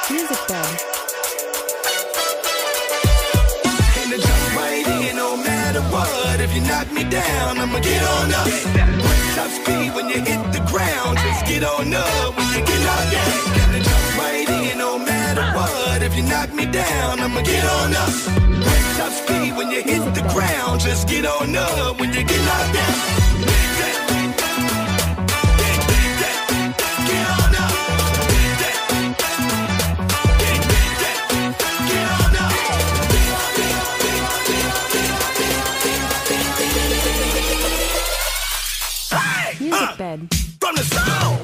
Music bed. And to jump right in, no matter what. If you knock me down, I'ma get on up. Top speed when you hit the ground. Just get on up when you get knocked down. And to jump right in, no matter what. If you knock me down, I'ma get on up. Top speed when you hit the ground. Just get on up when you get knocked down. Music bed. From the sound.